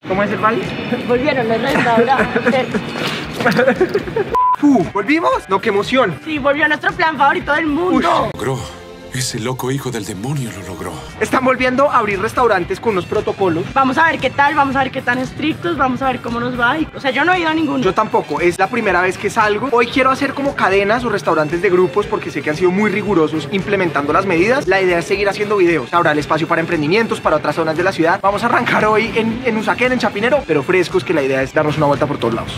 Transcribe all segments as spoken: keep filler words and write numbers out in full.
¿Cómo es el país? Volvieron al restaurante. Uh, ¿volvimos? No, qué emoción. Sí, volvió nuestro plan favorito del mundo. Lo logró. Ese loco hijo del demonio lo logró. Están volviendo a abrir restaurantes con unos protocolos. Vamos a ver qué tal, vamos a ver qué tan estrictos, vamos a ver cómo nos va. O sea, yo no he ido a ninguno. Yo tampoco, es la primera vez que salgo. Hoy quiero hacer como cadenas o restaurantes de grupos porque sé que han sido muy rigurosos implementando las medidas. La idea es seguir haciendo videos. Habrá el espacio para emprendimientos, para otras zonas de la ciudad. Vamos a arrancar hoy en, en Usaquén, en Chapinero, pero frescos, que la idea es darnos una vuelta por todos lados.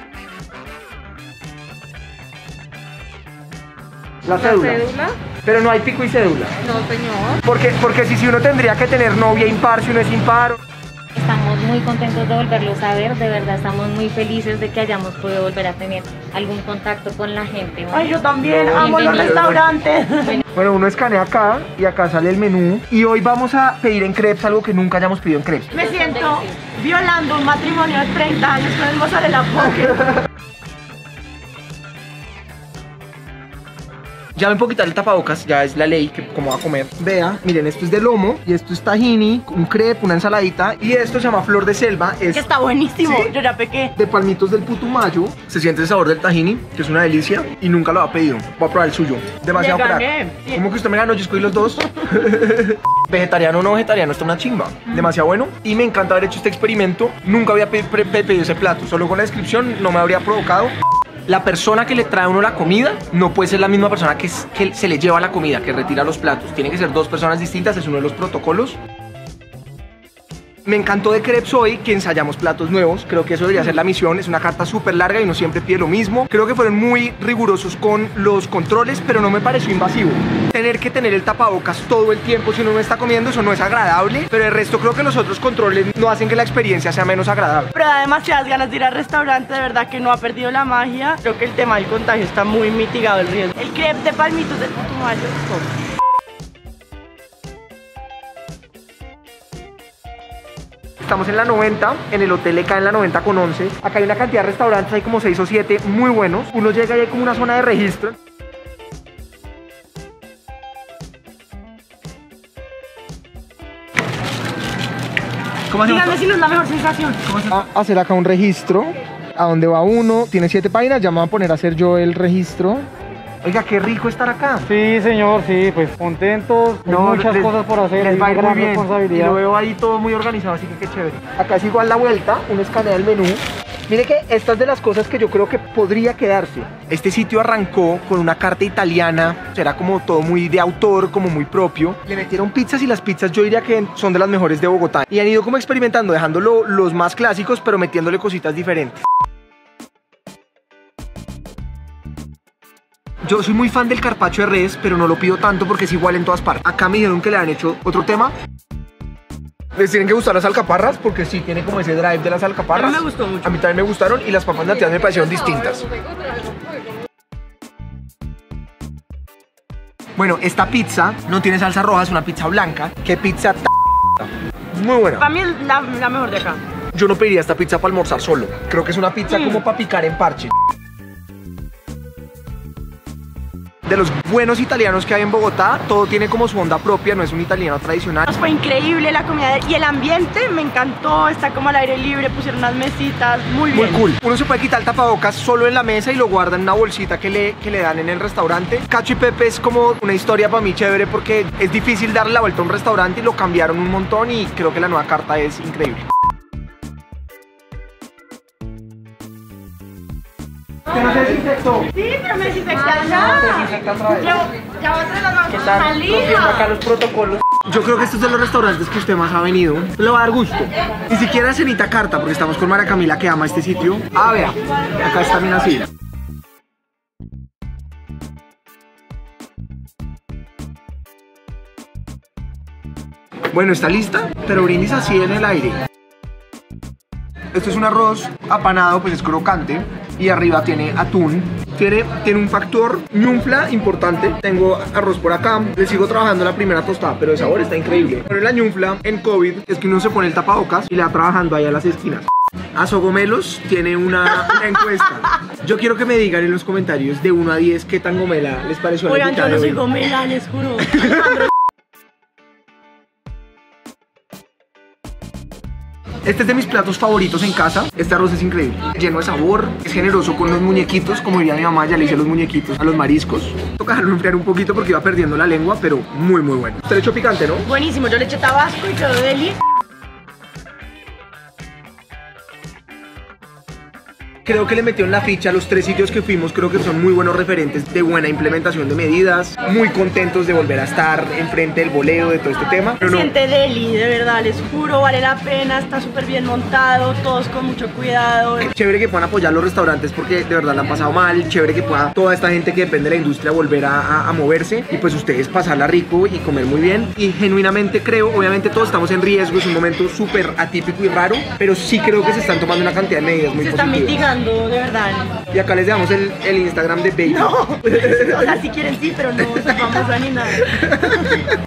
La cédula. ¿La cédula? Pero no hay pico y cédula. No, señor. Porque, porque si, si uno tendría que tener novia impar, si uno es impar. Estamos muy contentos de volverlos a ver, de verdad estamos muy felices de que hayamos podido volver a tener algún contacto con la gente. Bueno, Ay, yo también, No, amo los bienvenidos. restaurantes. Bueno, uno escanea acá y acá sale el menú. Y hoy vamos a pedir en crepes algo que nunca hayamos pedido en crepes. Me siento violando un matrimonio de treinta años con el mozzarella poker. Ya ven, puedo quitar el tapabocas, ya es la ley, que como va a comer. Vea, miren, esto es de lomo y esto es tahini, un crepe, una ensaladita. Y esto se llama flor de selva, es Que está buenísimo, ¿Sí? yo ya pequé. de palmitos del Putumayo. Se siente el sabor del tahini, que es una delicia, y nunca lo ha pedido. Voy a probar el suyo, demasiado Le crack. gané. Sí. ¿Cómo que usted me ganó? Yo escogí los dos. Vegetariano o no vegetariano, está una chimba, demasiado bueno. Y me encanta haber hecho este experimento. Nunca había pe pe pe pedido ese plato, solo con la descripción no me habría provocado. La persona que le trae a uno la comida no puede ser la misma persona que, es, que se le lleva la comida, que retira los platos. Tienen que ser dos personas distintas, es uno de los protocolos. Me encantó de crepes hoy que ensayamos platos nuevos. Creo que eso debería ser la misión. Es una carta súper larga y uno siempre pide lo mismo. Creo que fueron muy rigurosos con los controles, pero no me pareció invasivo. Tener que tener el tapabocas todo el tiempo si uno no está comiendo, eso no es agradable. Pero el resto creo que los otros controles no hacen que la experiencia sea menos agradable. Pero da demasiadas ganas de ir al restaurante, de verdad que no ha perdido la magia. Creo que el tema del contagio está muy mitigado el riesgo. El crepe de palmitos del Putumayo. top. Estamos en la noventa, en el hotel Eka en la noventa con once. Acá hay una cantidad de restaurantes, hay como seis o siete muy buenos. Uno llega y hay como una zona de registro. ¿Cómo hacemos? Díganme si no es la mejor sensación. A hacer acá un registro, a donde va uno, tiene siete páginas, ya me voy a poner a hacer yo el registro. Oiga, qué rico estar acá. Sí, señor, sí, pues contentos, hay muchas les- cosas por hacer, les hay va a una ir muy gran bien. Y responsabilidad. lo veo ahí todo muy organizado, así que qué chévere. Acá es igual la vuelta, uno escanea el menú. Mire que esta es de las cosas que yo creo que podría quedarse. Este sitio arrancó con una carta italiana, era como todo muy de autor, como muy propio. Le metieron pizzas y las pizzas yo diría que son de las mejores de Bogotá. Y han ido como experimentando, dejándolo los más clásicos, pero metiéndole cositas diferentes. Yo soy muy fan del carpaccio de res, pero no lo pido tanto porque es igual en todas partes. Acá me dijeron que le han hecho otro tema. Les tienen que gustar las alcaparras porque sí tiene como ese drive de las alcaparras. A mí me gustó mucho. A mí también me gustaron y las papas nativas me parecieron distintas. Bueno, esta pizza no tiene salsa roja, es una pizza blanca. ¿Qué pizza t muy buena. Para mí es la, la mejor de acá. Yo no pediría esta pizza para almorzar solo. Creo que es una pizza Sí. como para picar en parche. De los buenos italianos que hay en Bogotá, todo tiene como su onda propia, no es un italiano tradicional. Fue increíble la comida y el ambiente me encantó, está como al aire libre, pusieron unas mesitas, muy Muy bien. cool. Uno se puede quitar el tapabocas solo en la mesa y lo guarda en una bolsita que le, que le dan en el restaurante. Cacho y Pepe es como una historia para mí chévere porque es difícil darle la vuelta a un restaurante y lo cambiaron un montón y creo que la nueva carta es increíble. ¿Usted no se desinfectó? Sí, pero me desinfecté acá. Desinfecta otra vez. Yo, ya voy a traer las manos ¿Qué tal? Rompiendo acá los protocolos. Yo creo que estos son los restaurantes que usted más ha venido. Le va a dar gusto. Ni siquiera cenita carta, porque estamos con Mara Camila que ama este sitio. Ah, vea, acá está bien así. Bueno, está lista, pero brindis así en el aire. Esto es un arroz apanado, pues es crocante. Y arriba tiene atún. Tiene, tiene un factor ñunfla importante. Tengo arroz por acá. Le sigo trabajando la primera tostada, pero el sabor está increíble. Pero la ñunfla en COVID es que uno se pone el tapabocas y le va trabajando ahí a las esquinas. Azogomelos tiene una, una encuesta. Yo quiero que me digan en los comentarios de uno a diez qué tan gomela les pareció. Oigan, yo no soy hoy. gomela, les juro. Este es de mis platos favoritos en casa. Este arroz es increíble, lleno de sabor, es generoso con los muñequitos, como diría mi mamá, ya le hice los muñequitos a los mariscos. Toca dejarlo enfriar un poquito porque iba perdiendo la lengua, pero muy muy bueno. Usted le echó picante, ¿no? Buenísimo, yo le eché tabasco y quedó deli. Creo que le metieron la ficha a los tres sitios que fuimos, creo que son muy buenos referentes de buena implementación de medidas, muy contentos de volver a estar enfrente del voleo, de todo este tema. Se Pero no, siente deli, de verdad, les juro, vale la pena, está súper bien montado, todos con mucho cuidado. chévere que puedan apoyar los restaurantes porque de verdad la han pasado mal, chévere que pueda toda esta gente que depende de la industria volver a, a, a moverse y pues ustedes pasarla rico y comer muy bien. Y genuinamente creo, obviamente todos estamos en riesgo, es un momento súper atípico y raro, pero sí creo que se están tomando una cantidad de medidas muy Se están positivas. mitigando, de verdad. Y acá les dejamos el, el Instagram de Baby. No, o sea, si quieren sí, pero no se famosa ni nada.